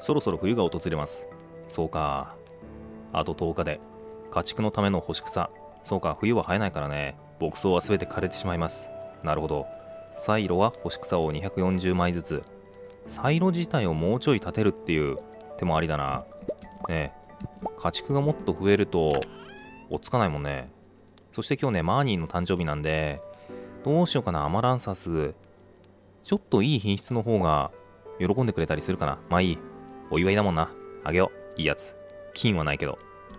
そろそろ冬が訪れます。そうか。あと10日で。家畜のための干し草。そうか、冬は生えないからね。牧草は全て枯れてしまいます。なるほど。サイロは干し草を240枚ずつ。サイロ自体をもうちょい立てるっていう手もありだな。ねえ、家畜がもっと増えると追っつかないもんね。そして今日ね、マーニーの誕生日なんで、どうしようかな。アマランサス。ちょっといい品質の方が喜んでくれたりするかな。まあいい。お祝いだもんな。あげよう。いいやつ。金はないけど。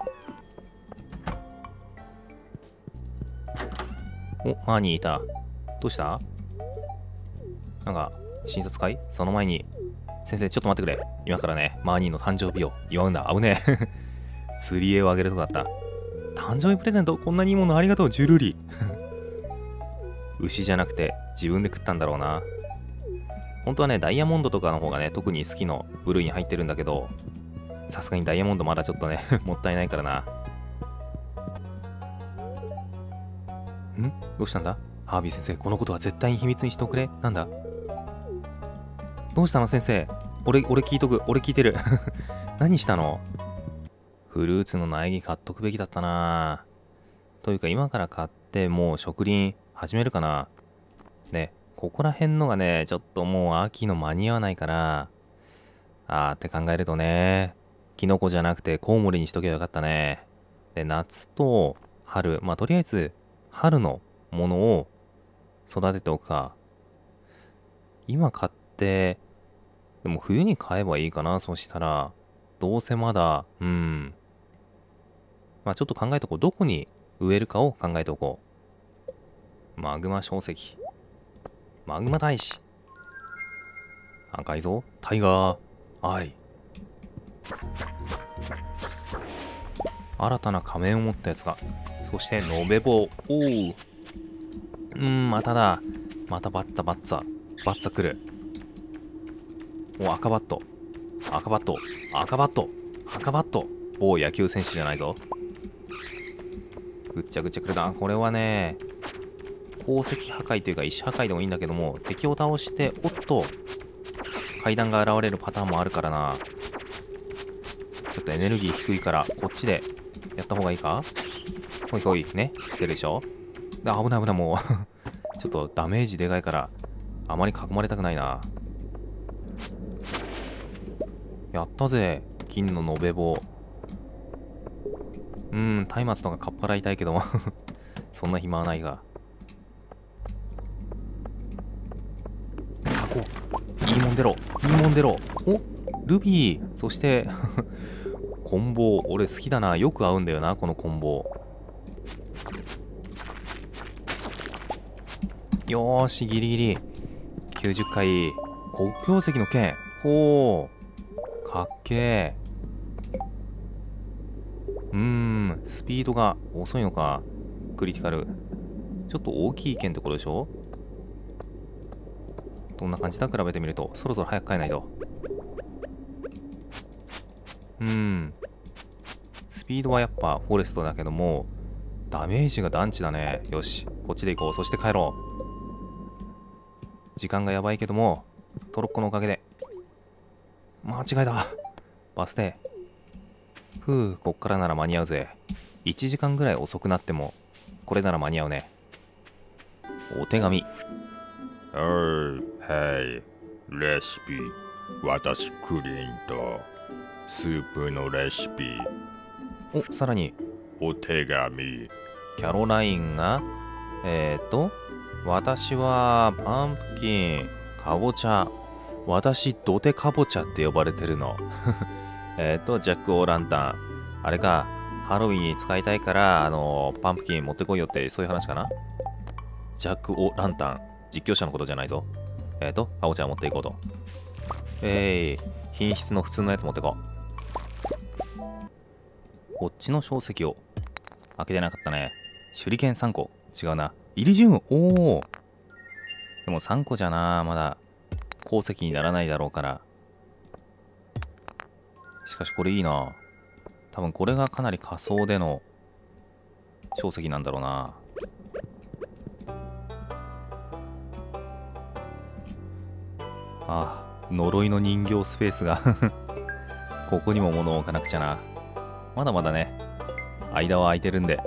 お、マーニーいた。どうした？なんか、診察会？その前に、先生ちょっと待ってくれ。今からね、マーニーの誕生日を祝うんだ。危ねえ。釣り絵をあげるとこだった。誕生日プレゼント、こんなにいいものありがとう、ジュルリ。牛じゃなくて自分で食ったんだろうな。本当はね、ダイヤモンドとかの方がね、特に好きの部類に入ってるんだけど、さすがにダイヤモンドまだちょっとね、もったいないからな。どうしたんだ？ハービー先生、このことは絶対に秘密にしておくれ。なんだ？どうしたの先生？俺聞いとく。俺聞いてる。何したの？フルーツの苗木買っとくべきだったな。というか今から買ってもう植林始めるかな。ね、ここら辺のがね、ちょっともう秋の間に合わないから、って考えるとね、キノコじゃなくてコウモリにしとけばよかったね。で、夏と春、まあとりあえず春のものを育てておくか。今買って、でも冬に買えばいいかな。そしたら、どうせまだ、まあちょっと考えとこう。どこに植えるかを考えておこう。マグマ小石。マグマ大使。赤いぞ。タイガー。はい。新たな仮面を持ったやつが。そして、ノベボ。おう。まただ。またバッツァ来る。お、赤バット。某野球選手じゃないぞ。ぐっちゃぐちゃ来るな。これはね、鉱石破壊というか石破壊でもいいんだけども、敵を倒して、おっと、階段が現れるパターンもあるからな。ちょっとエネルギー低いから、こっちでやった方がいいか？ほいほい、ね。来てるでしょ？危ない、もう。ちょっとダメージでかいから、あまり囲まれたくないな。やったぜ、金の延べ棒。松明とかかっぱらいたいけどもそんな暇はないが。いいもん出ろ。お、ルビー。そしてコンボ、俺好きだな。よく合うんだよな、このコンボ。よーし、ギリギリ90回黒曜石の剣。ほー、かっけー。スピードが遅いのか。クリティカル。ちょっと大きい剣ってことでしょ？どんな感じだ？比べてみると。そろそろ早く帰らないと。スピードはやっぱフォレストだけども、ダメージが団地だね。よし、こっちで行こう。そして帰ろう。時間がやばいけども、トロッコのおかげで。間違いだ。バス停。こっからなら間に合うぜ。1時間ぐらい遅くなっても、これなら間に合うね。お手紙。 はい、レシピ。私クリンとスープのレシピ。 お、さらにお手紙。 キャロラインが私はパンプキン、かぼちゃ。私ドテかぼちゃって呼ばれてるの。ジャック・オー・ランタン。あれか、ハロウィンに使いたいからパンプキン持ってこいよって、そういう話かな。ジャック・オー・ランタン。実況者のことじゃないぞ。かぼちゃ持っていこうと。品質の普通のやつ持ってこう。こっちの小石を開けてなかったね。手裏剣3個。違うな。イリジウム。おお。でも3個じゃな。まだ鉱石にならないだろうから。しかしこれいいな。多分これがかなり仮想での小石なんだろうな。呪いの人形スペースがここにも物を置かなくちゃな。まだまだね、間は空いてるんで。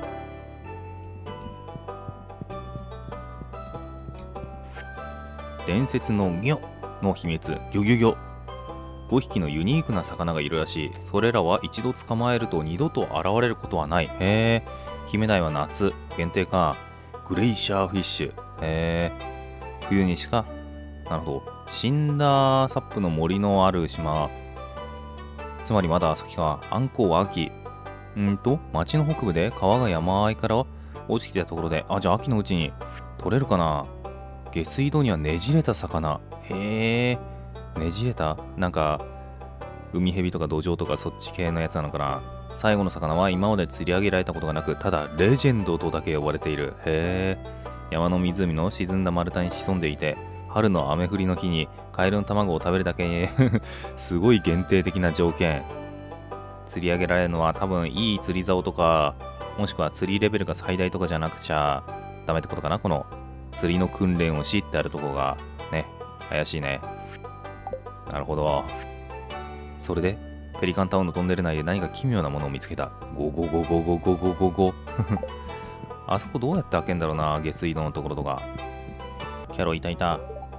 伝説のギョの秘密、ギョギョギョ。5匹のユニークな魚がいるらしい。それらは一度捕まえると二度と現れることはない。へえ。姫鯛は夏限定か。グレイシャーフィッシュ。へえ。冬にしか。なるほど。死んだサップの森のある島。つまりまだ先か。アンコウは秋。町の北部で川が山あいから落ちてきたところで、じゃあ秋のうちに取れるかな。下水道にはねじれた魚。へえ。ねじれたなんか、海蛇とかドジョウとかそっち系のやつなのかな。最後の魚は今まで釣り上げられたことがなく、ただレジェンドとだけ呼ばれている。へえ。山の湖の沈んだ丸太に潜んでいて、春の雨降りの日にカエルの卵を食べるだけにすごい限定的な条件。釣り上げられるのは多分いい釣り竿とか、もしくは釣りレベルが最大とかじゃなくちゃダメってことかな。この釣りの訓練をしってあるとこがね、怪しいね。なるほど。それでペリカンタウンのトンネル内で何か奇妙なものを見つけた。ゴゴゴゴゴゴゴゴゴあそこどうやって開けんだろうな、下水道のところとか。キャロいたいた。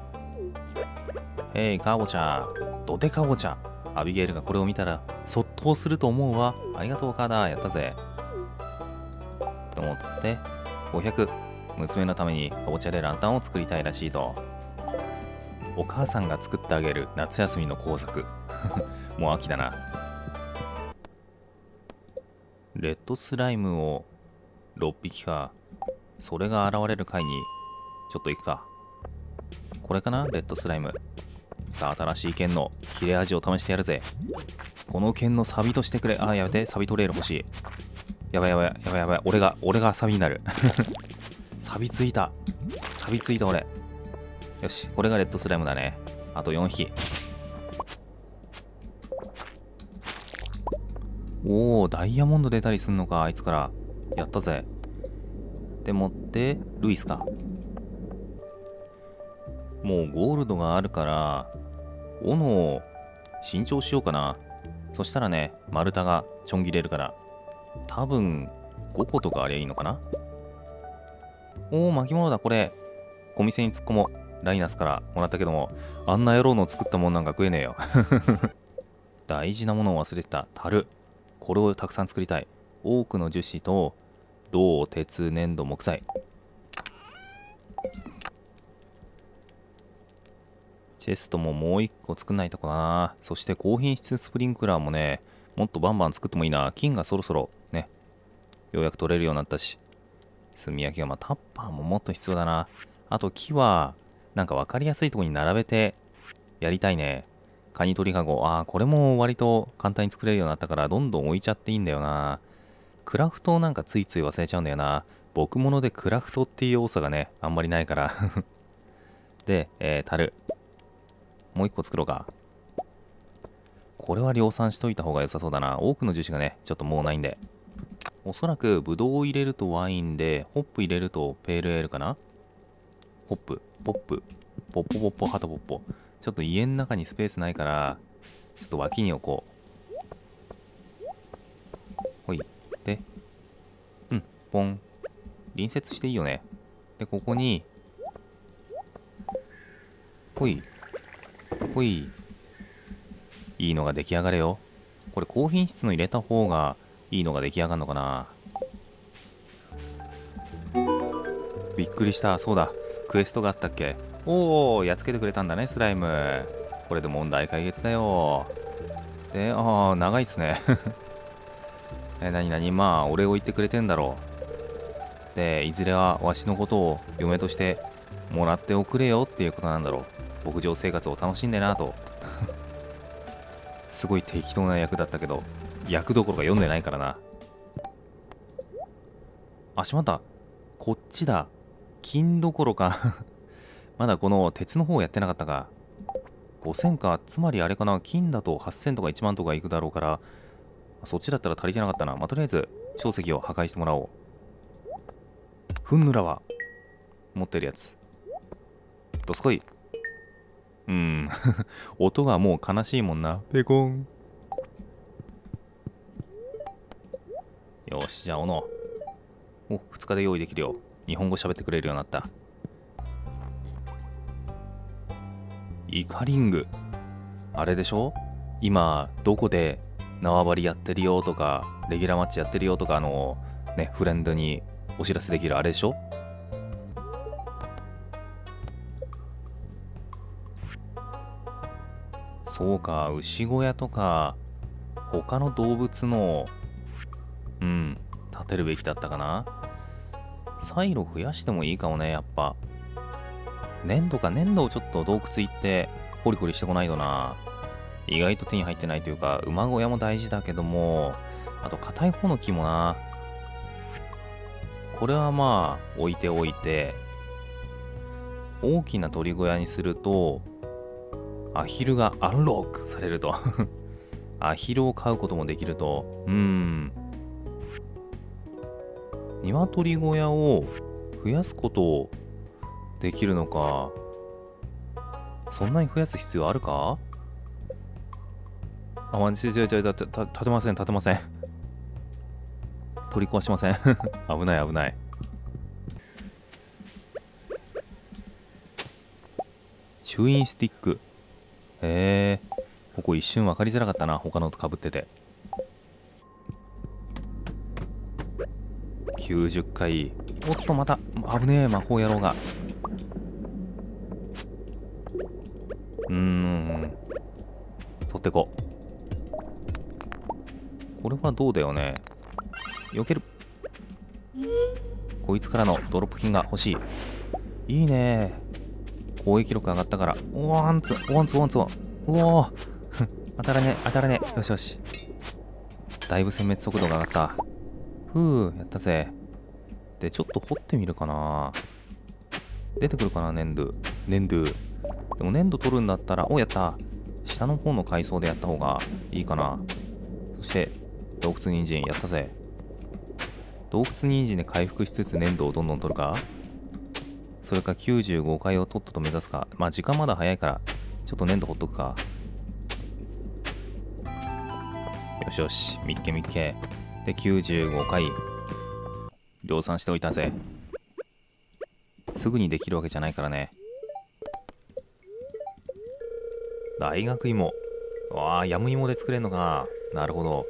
へい、カーボちゃん。ドテカーボちゃん。アビゲイルがこれを見たら、そっとすると思うわ。ありがとう、カーダー。やったぜ。と思って、500。娘のためにカボチャでランタンを作りたいらしいと。お母さんが作ってあげる夏休みの工作。もう秋だな。レッドスライムを6匹か。それが現れる回に、ちょっと行くか。これかな、レッドスライム。さあ、新しい剣の切れ味を試してやるぜ。この剣のサビとしてくれ。やめて、サビトレール欲しい。やばいやばいやばいやばい。俺がサビになる。サビついた俺。よし、これがレッドスライムだね。あと4匹。おお、ダイヤモンド出たりすんのか、あいつから。やったぜ。でもって、ルイスか。もうゴールドがあるから、斧を新調しようかな。そしたらね、丸太がちょん切れるから。多分、5個とかありゃいいのかな。おお、巻物だ、これ。小店に突っ込もう。ライナスからもらったけども、あんな野郎の作ったもんなんか食えねえよ。大事なものを忘れてた。樽。これをたくさん作りたい。多くの樹脂と銅、鉄、粘土、木材。チェストももう一個作んないとこだな。そして高品質スプリンクラーもね、もっとバンバン作ってもいいな。金がそろそろね、ようやく取れるようになったし。炭焼きが、タッパーももっと必要だな。あと木は、なんか分かりやすいところに並べてやりたいね。カニ取りかご。これも割と簡単に作れるようになったから、どんどん置いちゃっていいんだよな。クラフトをなんかついつい忘れちゃうんだよな。僕物でクラフトっていう要素がね、あんまりないから。で、樽。もう一個作ろうか。これは量産しといた方が良さそうだな。多くの樹脂がね、ちょっともうないんで。おそらく、ブドウを入れるとワインで、ホップ入れるとペールエールかな。ホップ、ポップ、ポッポポッポ、ハトポッポ。ちょっと家の中にスペースないから、ちょっと脇に置こう。ほい。で、ポン。隣接していいよね。で、ここに、ほい。ほい。いいのが出来上がれよ。これ高品質の入れた方がいいのが出来上がるのかな。びっくりした。そうだ。クエストがあったっけ。おー、やっつけてくれたんだね、スライム。これで問題解決だよ。で、長いっすね。俺を言ってくれてんだろう。で、いずれはわしのことを嫁としてもらっておくれよっていうことなんだろう。牧場生活を楽しんでなと。すごい適当な役だったけど、役どころか読んでないからな。しまった。こっちだ。金どころか。まだこの鉄の方やってなかったか。5000か。つまりあれかな。金だと8000とか1万とかいくだろうから、そっちだったら足りてなかったな。とりあえず、硝石を破壊してもらおう。フンヌラは持ってるやつ。どすこい。音がもう悲しいもんな。ペコン。 よし、じゃあ小野。お、2日で用意できるよ。日本語喋ってくれるようになった。イカリング。あれでしょ？今、どこで縄張りやってるよとか、レギュラーマッチやってるよとか、ね、フレンドにお知らせできるあれでしょ？そうか、牛小屋とか、他の動物の、建てるべきだったかな。サイロ増やしてもいいかもね、やっぱ。粘土をちょっと洞窟行ってコリコリしてこないとな。意外と手に入ってないというか、馬小屋も大事だけども、あと硬い方の木もな。これはまあ置いておいて、大きな鳥小屋にするとアヒルがアンロックされるとアヒルを飼うこともできると。鶏小屋を増やすことできるのか。そんなに増やす必要あるか。立てません。取り壊しません危ない。チューインスティック。ここ一瞬分かりづらかったな、他のとかぶってて。90回。おっと、また危ねえ魔法野郎が。取ってこ。これはどうだよね。避ける。こいつからのドロップ品が欲しい。いいね。攻撃力上がったから。ワンツ。うおー当たらね。よし。だいぶ殲滅速度が上がった。やったぜ。で、ちょっと掘ってみるかな。出てくるかな、粘土。でも粘土取るんだったら、やった。下の方の階層でやった方がいいかな。そして、洞窟人参やったぜ。洞窟人参で回復しつつ粘土をどんどん取るか。それか95回をとっとと目指すか。まあ時間まだ早いから、ちょっと粘土掘っとくか。よし。みっけ。で、95回。量産しておいたぜ。すぐにできるわけじゃないからね。大学芋。ヤム芋で作れんのか。なるほど。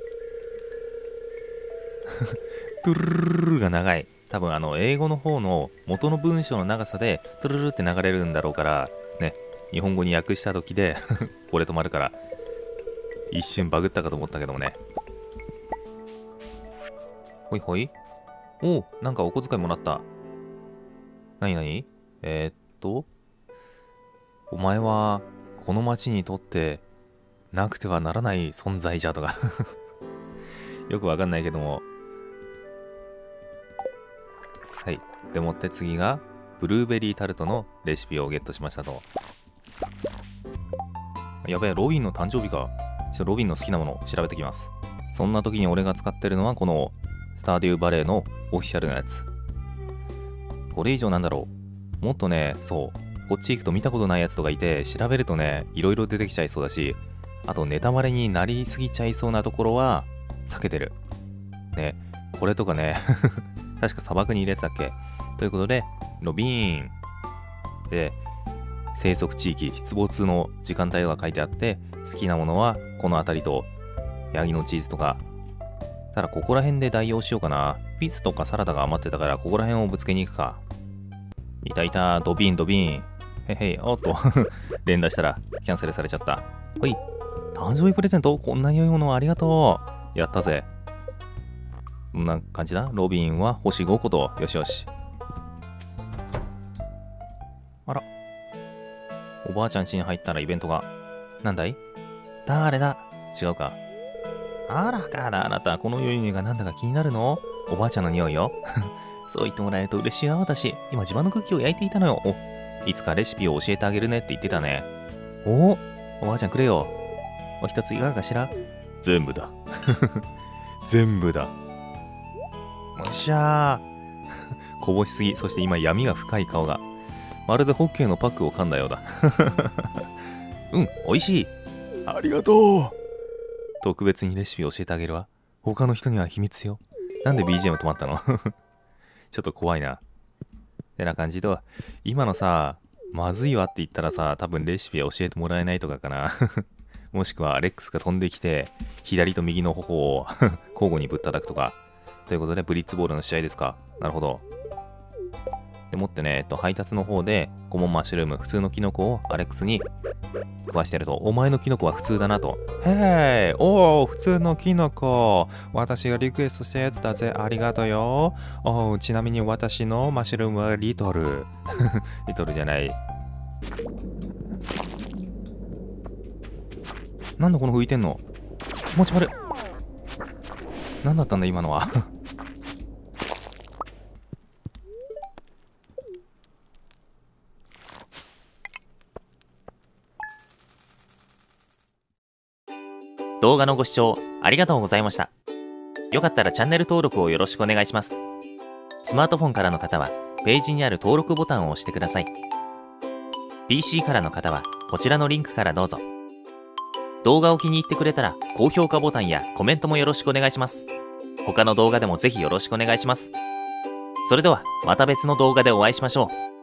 トゥルルルルが長い。多分英語の方の元の文章の長さでトゥルルルって流れるんだろうからね。日本語に訳した時でこれ止まるから一瞬バグったかと思ったけどもね。ほい。なんかお小遣いもらった。なにお前はこの町にとってなくてはならない存在じゃとかよくわかんないけども。はい。でもって次がブルーベリータルトのレシピをゲットしましたと。やべえ、ロビンの誕生日か。ロビンの好きなものを調べてきます。そんな時に俺が使ってるのはこのスターデューバレーのオフィシャルなやつ。これ以上なんだろう。もっとね、こっち行くと見たことないやつとかいて、調べるとね、いろいろ出てきちゃいそうだし、あとネタバレになりすぎちゃいそうなところは避けてる。ね、これとかね、確か砂漠にいるやつだっけ。ということで、ロビーンで、生息地域、出没の時間帯が書いてあって、好きなものはこの辺りと、ヤギのチーズとか。ただここら辺で代用しようかな。ピザとかサラダが余ってたから、ここら辺をぶつけに行くか。いた、ドビーン。へい、おっと、連打したらキャンセルされちゃった。ほい、誕生日プレゼントこんな良いものありがとう。やったぜ。こんな感じだ。ロビンは星5個と、よし。あら。おばあちゃん家に入ったらイベントが。なんだい？誰だ？違うか。あらかだ、あなた。この匂いがなんだか気になるの？おばあちゃんの匂いよ。そう言ってもらえると嬉しいわ、私。今自慢のクッキーを焼いていたのよ。いつかレシピを教えてあげるねって言ってたね。おばあちゃんくれよ。お一ついかがかしら？ 全部だ。 全部だ。よっしゃー。こぼしすぎ。そして今闇が深い顔が。まるでホッケーのパックを噛んだようだ。美味しい。 ありがとう。 特別にレシピを教えてあげるわ。他の人には秘密よ。 なんで BGM 止まったのちょっと怖いな。ってな感じと、今のさ、まずいわって言ったらさ、多分レシピ教えてもらえないとかかな。もしくはレックスが飛んできて、左と右の頬を交互にぶったたくとか。ということで、ブリッツボールの試合ですか。なるほど。でもってね、配達の方で、コモンマッシュルーム、普通のキノコをアレックスに食わしてると、お前のキノコは普通だなと。へー、おー、普通のキノコ。私がリクエストしたやつだぜ。ありがとうよ。おー、ちなみに私のマッシュルームはリトル。リトルじゃない。なんだこの拭いてんの。気持ち悪い。なんだったんだ今のは。 動画のご視聴ありがとうございました。よかったらチャンネル登録をよろしくお願いします。スマートフォンからの方はページにある登録ボタンを押してください。PC からの方はこちらのリンクからどうぞ。動画を気に入ってくれたら高評価ボタンやコメントもよろしくお願いします。他の動画でもぜひよろしくお願いします。それではまた別の動画でお会いしましょう。